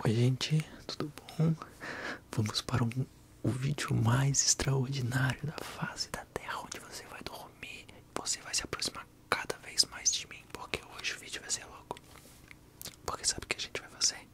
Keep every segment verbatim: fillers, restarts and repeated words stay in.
Oi, gente, tudo bom? Vamos para um, o vídeo mais extraordinário da face da Terra, onde você vai dormir e você vai se aproximar cada vez mais de mim, porque hoje o vídeo vai ser louco. Porque sabe o que a gente vai fazer?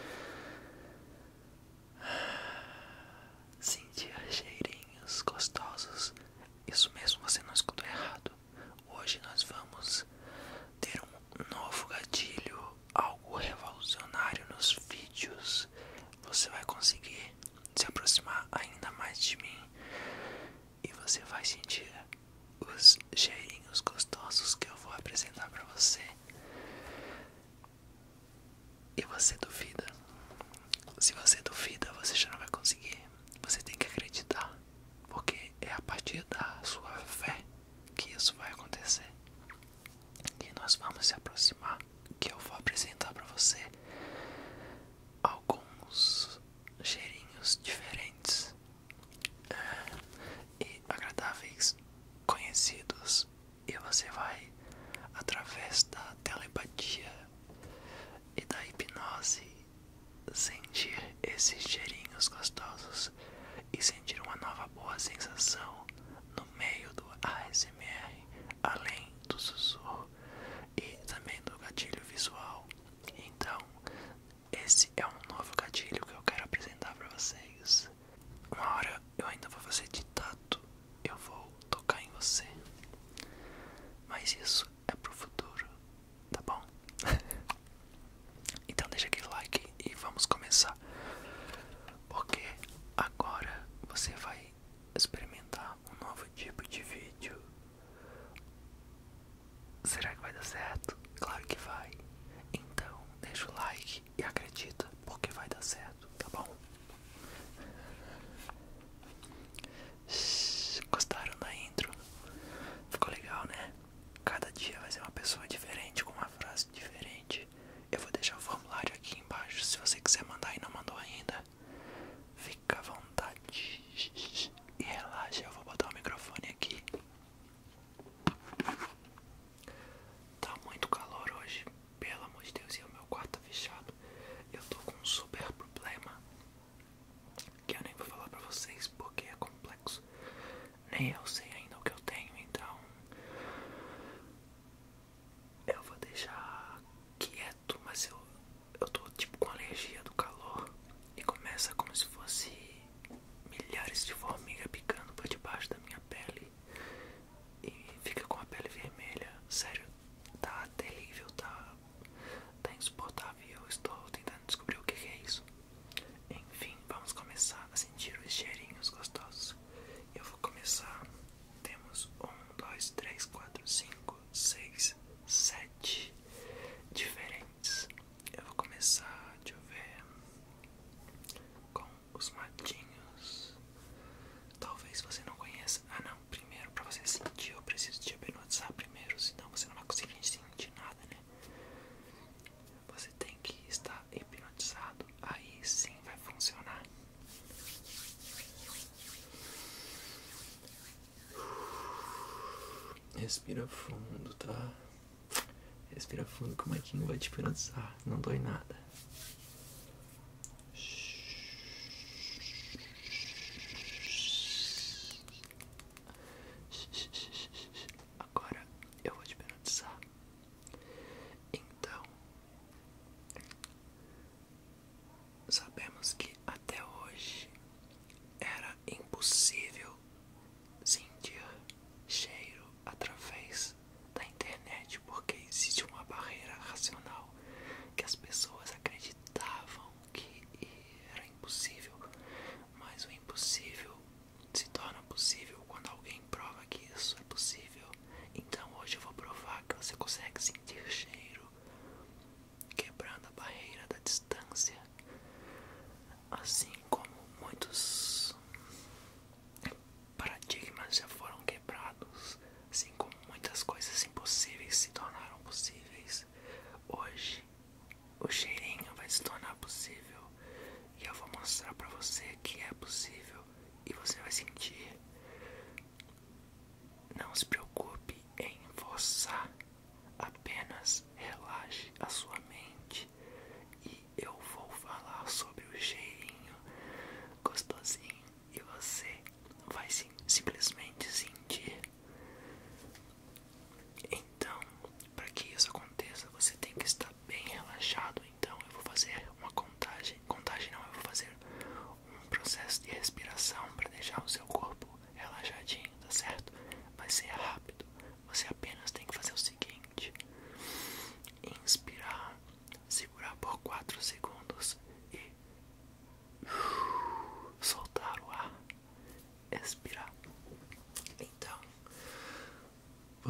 Sentir cheirinhos gostosos. Isso mesmo, você não escutou errado. Hoje nós vamos ter um novo gatilho, algo revolucionário nos vídeos. Você vai conseguir se aproximar ainda mais de mim e você vai sentir os cheirinhos gostosos que eu vou apresentar pra você. E você duvida? Se você duvida, você já não vai conseguir. Você tem que acreditar, porque é a partir da sua fé que isso vai acontecer. E nós vamos se aproximar, que eu vou apresentar pra você alguns cheirinhos diferentes e agradáveis, conhecidos, e você vai, através da telepatia e da hipnose, sentir esses cheirinhos gostosos e sentir uma nova boa sensação no meio do A S M R, além do sussurro e também do gatilho visual. Então, esse é um novo gatilho que eu quero apresentar pra vocês. Uma hora eu ainda vou fazer de tato, eu vou tocar em você, mas isso é pro futuro, tá bom? Então deixa aquele like e vamos começar, porque agora você vai experimentar um novo tipo de vídeo. Será que vai dar certo? Claro que vai. Então deixa o like e acredita, porque vai dar certo, tá bom? Gostaram da intro? Ficou legal, né? Cada dia vai ser uma pessoa diferente, com uma frase diferente. Eu vou deixar o formulário aqui embaixo, se você quiser mandar e não mandou ainda, fica à vontade e relaxa. Eu vou botar o microfone aqui. Tá muito calor hoje, pelo amor de Deus, e o meu quarto tá fechado. Eu tô com um super problema que eu nem vou falar pra vocês porque é complexo. Nem eu sei ainda o que eu tenho, então eu vou deixar quieto, mas eu, eu tô tipo com alergia do calor e começa como se fosse milhares de formigas picando por debaixo da minha pele e fica com a pele vermelha. Sério, tá terrível, tá, tá insuportável. Eu estou tentando descobrir o que é isso. Enfim, vamos começar a sentir os cheirinhos gostosos. Eu vou começar. Temos um, dois, três, quatro, cinco, seis, sete diferentes. Eu vou começar, deixa eu ver, com os matinhos. Talvez você não conheça. Ah não, primeiro pra você sentir eu preciso te hipnotizar primeiro, senão você não vai conseguir sentir nada, né? Você tem que estar hipnotizado, aí sim vai funcionar. Respira fundo, tá? Respira fundo que o Maquinho vai te hipnotizar, não dói nada. Agora eu vou te hipnotizar. Então, sabemos que até hoje era impossível sentir cheiro através da internet, porque existe uma barreira racional que as pessoas acreditam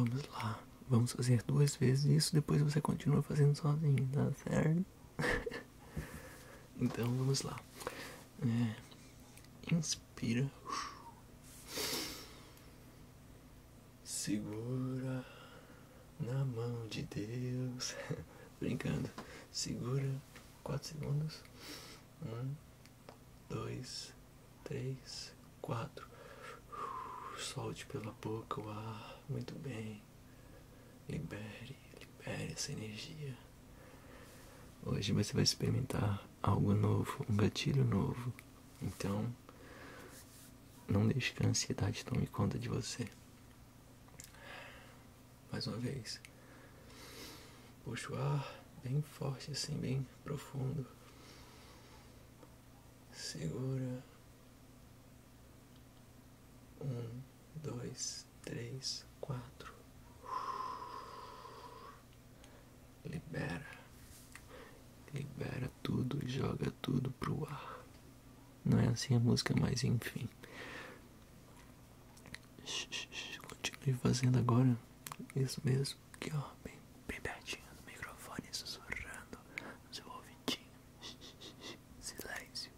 vamos lá. Vamos fazer duas vezes isso, depois você continua fazendo sozinho, tá certo? Então vamos lá. É, inspira. Segura na mão de Deus. Brincando. Segura quatro segundos. Um, dois, três, quatro. Solte pela boca o ar. Muito bem. Libere, libere essa energia. Hoje você vai experimentar algo novo, um gatilho novo. Então, não deixe que a ansiedade tome conta de você. Mais uma vez. Puxa o ar bem forte assim, bem profundo. Segura. Um, dois, três, quatro. Libera. Libera tudo, joga tudo pro ar. Não é assim a música, mas enfim. Continue fazendo agora. Isso mesmo. Aqui, ó. Bem, bem pertinho do microfone, sussurrando no seu ouvidinho. Silêncio.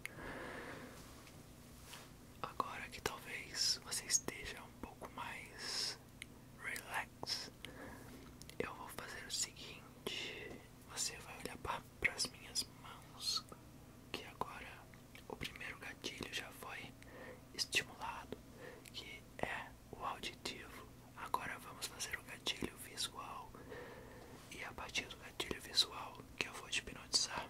Agora que talvez você esteja um pouco mais relax, eu vou fazer o seguinte. Você vai olhar para as minhas mãos, que agora o primeiro gatilho já foi estimulado, que é o auditivo. Agora vamos fazer o gatilho visual. E a partir do gatilho visual que eu vou te hipnotizar,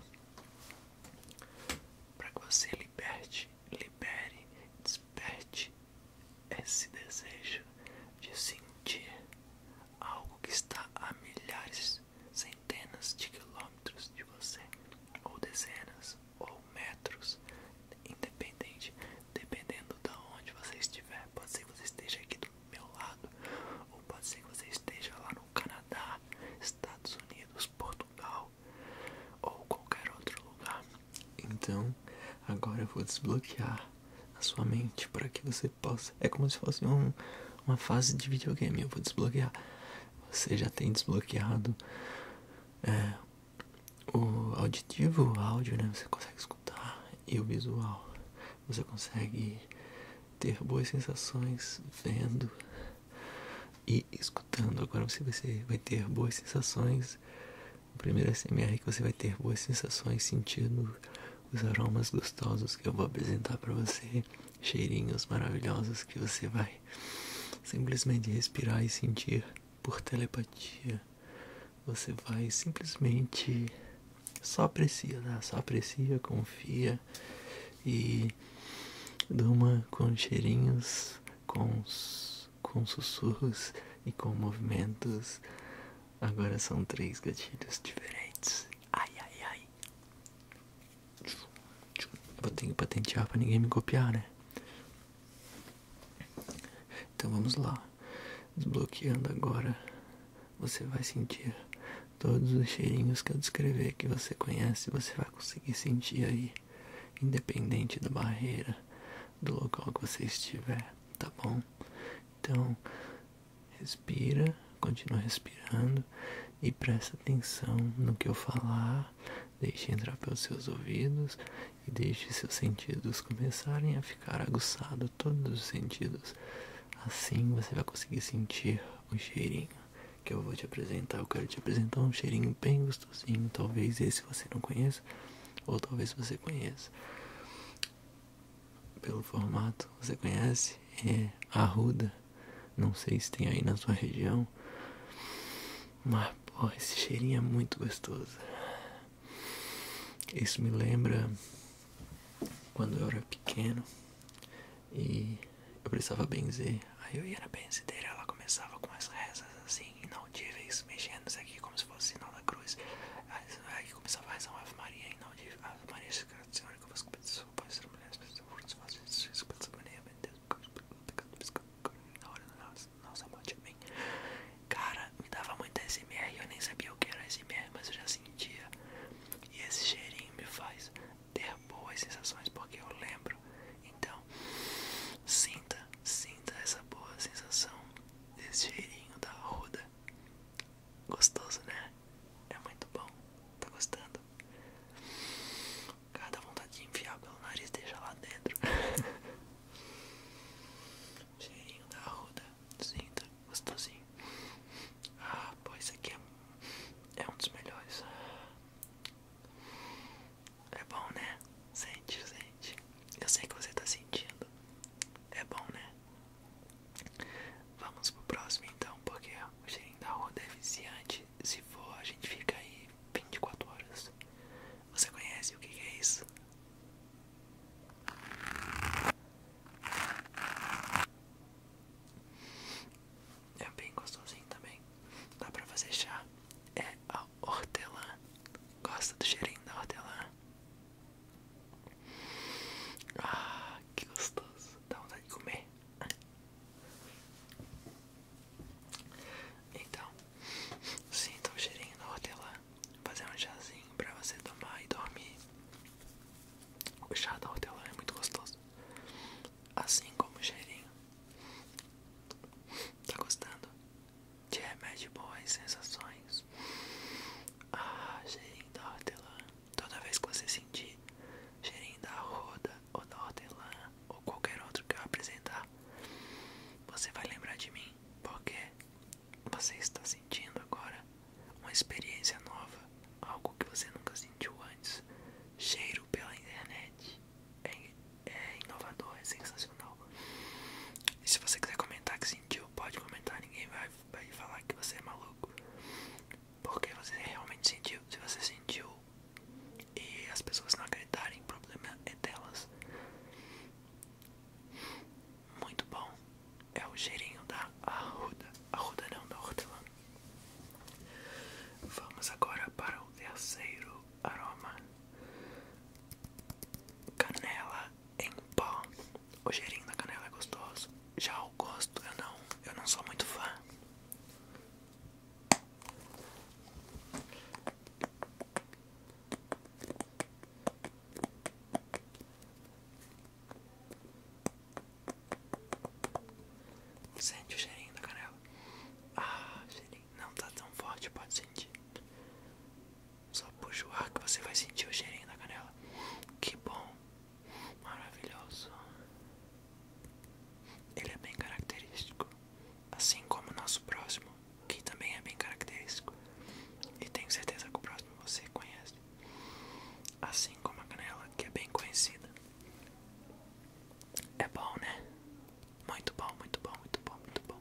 para que você liberte, libere, desperte esse desejo de sentir algo que está a milhares, centenas de quilômetros de você, ou dezenas, ou metros, independente, dependendo de onde você estiver. Pode ser que você esteja aqui do meu lado, ou pode ser que você esteja lá no Canadá, Estados Unidos, Portugal, ou qualquer outro lugar. Então, agora eu vou desbloquear a sua mente para que você possa. É como se fosse um, uma fase de videogame. Eu vou desbloquear. Você já tem desbloqueado é, o auditivo, o áudio, né? Você consegue escutar, e o visual. Você consegue ter boas sensações vendo e escutando. Agora você vai, ser, vai ter boas sensações. O primeiro S M R que você vai ter boas sensações sentindo os aromas gostosos que eu vou apresentar para você, cheirinhos maravilhosos que você vai simplesmente respirar e sentir por telepatia. Você vai simplesmente só aprecia, tá? Só aprecia, confia e durma com cheirinhos, com, com sussurros e com movimentos. Agora são três gatilhos diferentes. Ai, ai, ai. Eu tenho que patentear pra ninguém me copiar, né? Então vamos lá. Desbloqueando agora, você vai sentir todos os cheirinhos que eu descrever que você conhece. Você vai conseguir sentir aí, independente da barreira, do local que você estiver, tá bom? Então, respira, continua respirando e presta atenção no que eu falar. Deixe entrar pelos seus ouvidos e deixe seus sentidos começarem a ficar aguçados, todos os sentidos. Assim você vai conseguir sentir o cheirinho que eu vou te apresentar. Eu quero te apresentar um cheirinho bem gostosinho. Talvez esse você não conheça, ou talvez você conheça. Pelo formato, você conhece? É arruda. Não sei se tem aí na sua região, mas pô, esse cheirinho é muito gostoso. Isso me lembra quando eu era pequeno e eu precisava benzer. Aí eu ia na benzedeira, ela começava com as rezas assim, inaudíveis, mexendo isso aqui como se fosse sinal da cruz. Aí começava a rezar uma Ave Maria inaudível. Ave Maria, Senhora, que eu vou pedir pode ser mulher, nossa morte, amém. Cara, me dava muita S M R, eu nem sabia o que era S M R, mas eu já sentia. E esse cheirinho me faz ter boas sensações, porque eu lembro. Então, sinta, sinta essa boa sensação desse cheirinho. cheirinho da canela é gostoso. Já o gosto, eu não, eu não sou muito fã. Sente o cheirinho da canela. Ah, cheirinho. Não tá tão forte, pode sentir. Só puxa o ar que você vai sentir o cheirinho da canela. Que bom. Maravilhoso. Ele é bem característico. Assim como o nosso próximo, que também é bem característico. E tenho certeza que o próximo você conhece. Assim como a canela, que é bem conhecida. É bom, né? Muito bom, muito bom, muito bom, muito bom.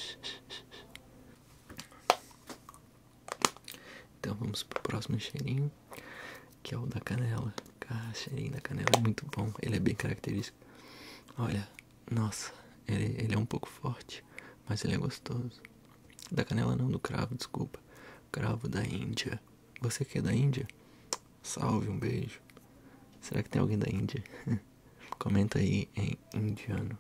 Então vamos pro próximo cheirinho, que é o da canela. Ah, cheirinho da canela é muito bom, ele é bem característico. Olha, nossa, ele, ele é um pouco forte, mas ele é gostoso. Da canela não, do cravo, desculpa. Cravo da Índia. Você que é da Índia? Salve, um beijo. Será que tem alguém da Índia? Comenta aí em indiano.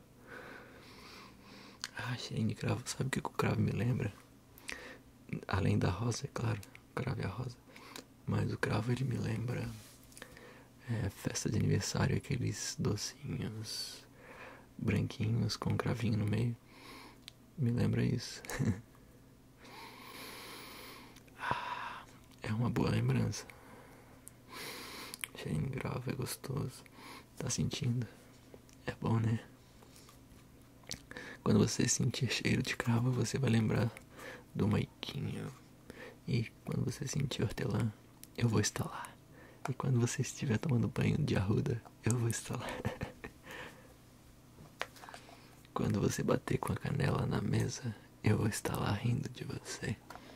Ah, cheirinho de cravo. Sabe o que o cravo me lembra? Além da rosa, é claro. O cravo é a rosa. Mas o cravo ele me lembra é, festa de aniversário, aqueles docinhos branquinhos com um cravinho no meio. Me lembra isso. Ah, é uma boa lembrança. Cheirinho de cravo é gostoso. Tá sentindo? É bom, né? Quando você sentir cheiro de cravo, você vai lembrar do Maiquinho. E quando você sentir hortelã, eu vou estar lá. E quando você estiver tomando banho de arruda, eu vou estar lá. Quando você bater com a canela na mesa, eu vou estar lá rindo de você.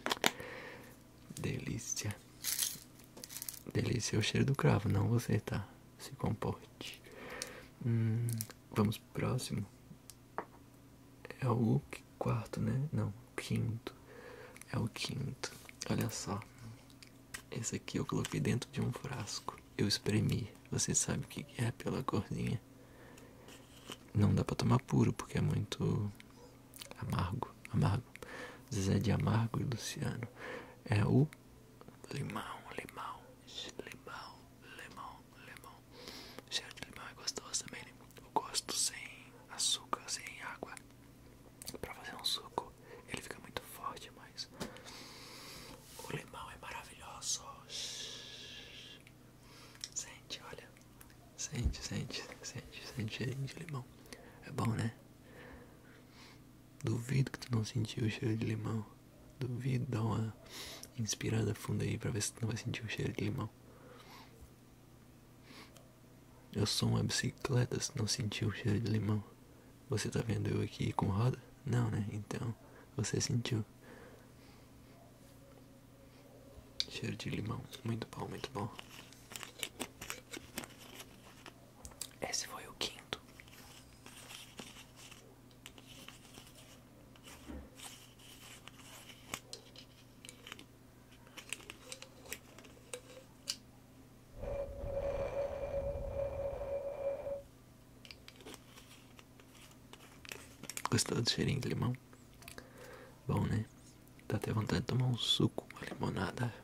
Delícia. Delícia é o cheiro do cravo, não você, tá? Se comporte. Hum, vamos pro próximo. É o quarto, né? Não, o quinto. É o quinto. Olha só. Esse aqui eu coloquei dentro de um frasco. Eu espremi. Você sabe o que é pela corzinha. Não dá pra tomar puro, porque é muito amargo. Amargo. Zé de Amargo e Luciano. É o limão, limão, limão, limão, limão. O cheiro de limão é gostoso também, né? Eu gosto sem açúcar, sem água. Pra fazer um suco, ele fica muito forte, mas o limão é maravilhoso. Sente, olha. Sente, sente, sente, sente cheirinho de limão. É bom, né? Duvido que tu não sentiu o cheiro de limão. Duvido, dá uma inspirada funda aí pra ver se tu não vai sentir o cheiro de limão. Eu sou uma bicicleta se não sentiu o cheiro de limão. Você tá vendo eu aqui com roda? Não, né? Então, você sentiu. Cheiro de limão. Muito bom, muito bom. Esse foi o quinto. Gostou do cheirinho de limão? Bom, né? Dá até vontade de tomar um suco, uma limonada.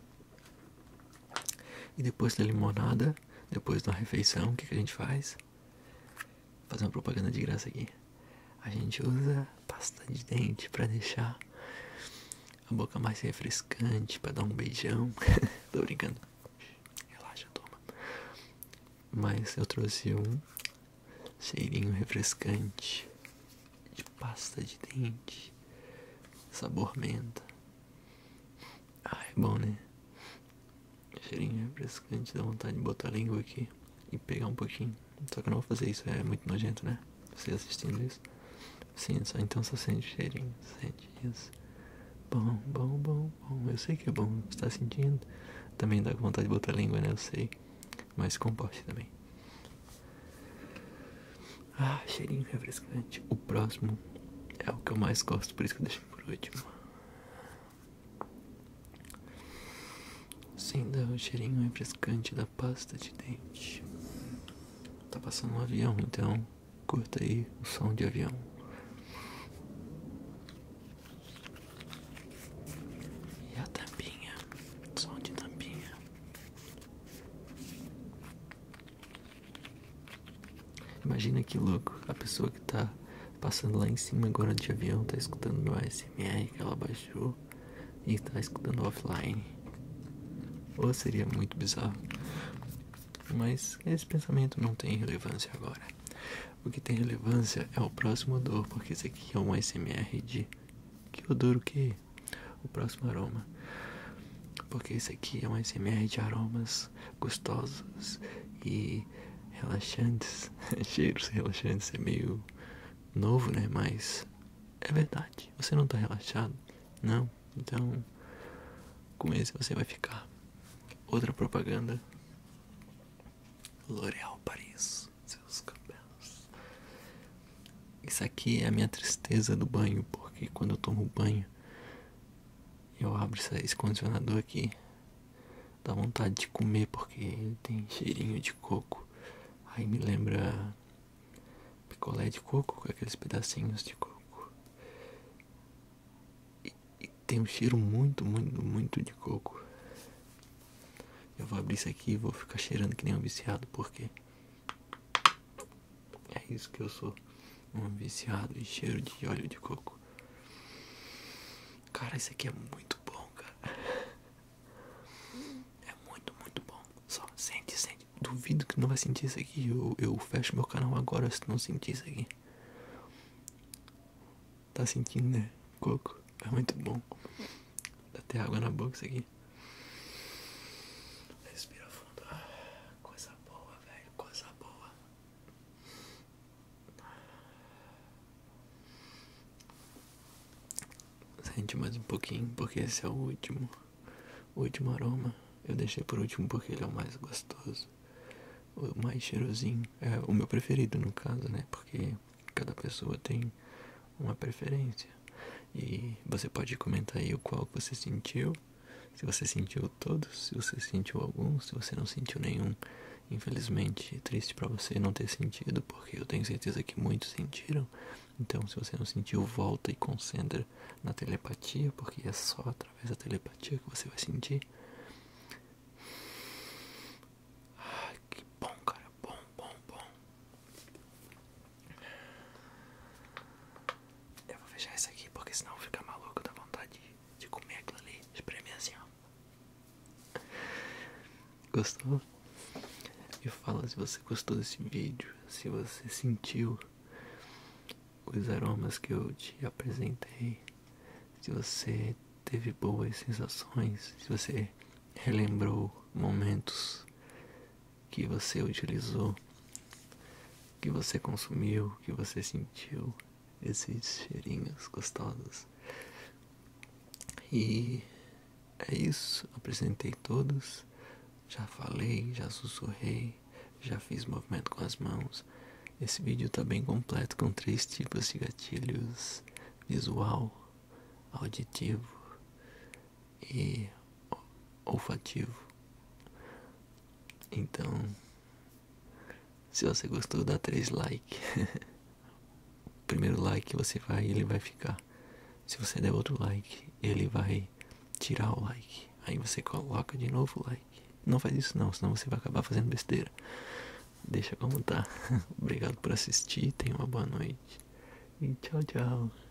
E depois da limonada, depois da refeição, o que, que a gente faz? Fazer uma propaganda de graça aqui. A gente usa pasta de dente pra deixar a boca mais refrescante, pra dar um beijão. Tô brincando. Relaxa, toma. Mas eu trouxe um cheirinho refrescante de pasta de dente, sabor menta. Ah, é bom, né? Cheirinho refrescante, dá vontade de botar a língua aqui e pegar um pouquinho. Só que eu não vou fazer isso, é muito nojento, né? Você assistindo isso. Sim, só, então só sente o cheirinho, sente isso. Bom, bom, bom, bom. Eu sei que é bom, você tá sentindo. Também dá vontade de botar a língua, né? Eu sei. Mas comporte também. Ah, cheirinho refrescante. O próximo é o que eu mais gosto, por isso que eu deixo por último. Sim, dá o cheirinho refrescante da pasta de dente. Tá passando um avião, então curta aí o som de avião. E a tampinha, som de tampinha. Imagina que louco, a pessoa que tá passando lá em cima agora de avião tá escutando no A S M R que ela baixou e tá escutando offline. Ou seria muito bizarro. Mas esse pensamento não tem relevância agora. O que tem relevância é o próximo odor, porque esse aqui é um A S M R de... Que odor o quê? O próximo aroma. Porque esse aqui é um A S M R de aromas gostosos e relaxantes. Cheiros relaxantes, é meio novo, né? Mas é verdade. Você não tá relaxado? Não? Então, com esse você vai ficar. Outra propaganda. L'Oréal Paris. Seus cabelos. Isso aqui é a minha tristeza do banho, porque quando eu tomo banho, eu abro esse condicionador aqui, dá vontade de comer porque ele tem cheirinho de coco. Aí me lembra picolé de coco com aqueles pedacinhos de coco. E, e tem um cheiro muito, muito, muito de coco. Eu vou abrir isso aqui e vou ficar cheirando que nem um viciado, porque é isso que eu sou. Um viciado em cheiro de óleo de coco. Cara, isso aqui é muito bom, cara. É muito, muito bom. Só sente, sente. Duvido que não vai sentir isso aqui. Eu, eu fecho meu canal agora se não sentir isso aqui. Tá sentindo, né? Coco. É muito bom. Dá até água na boca isso aqui. Respira fundo. Ah, coisa boa, velho. Coisa boa. Sente mais um pouquinho, porque esse é o último. O último aroma. Eu deixei por último porque ele é o mais gostoso. O mais cheirosinho. É o meu preferido no caso, né? Porque cada pessoa tem uma preferência. E você pode comentar aí o qual você sentiu. Se você sentiu todos, se você sentiu algum, se você não sentiu nenhum. Infelizmente, é triste pra você não ter sentido, porque eu tenho certeza que muitos sentiram. Então, se você não sentiu, volta e concentra na telepatia, porque é só através da telepatia que você vai sentir. Ah, que bom, cara. Bom, bom, bom. Eu vou fechar isso aqui, porque senão eu vou ficar maluco, dá vontade de, de comer aquilo ali, espremer assim, ó. Gostou? Me fala se você gostou desse vídeo, se você sentiu os aromas que eu te apresentei, se você teve boas sensações, se você relembrou momentos que você utilizou, que você consumiu, que você sentiu esses cheirinhos gostosos. E é isso, apresentei todos. Já falei, já sussurrei, já fiz movimento com as mãos. Esse vídeo tá bem completo com três tipos de gatilhos: visual, auditivo e olfativo. Então, se você gostou, dá três likes. O primeiro like você vai, ele vai ficar. Se você der outro like, ele vai tirar o like. Aí você coloca de novo o like. Não faz isso não, senão você vai acabar fazendo besteira. Deixa como tá. Obrigado por assistir, tenha uma boa noite. E tchau, tchau.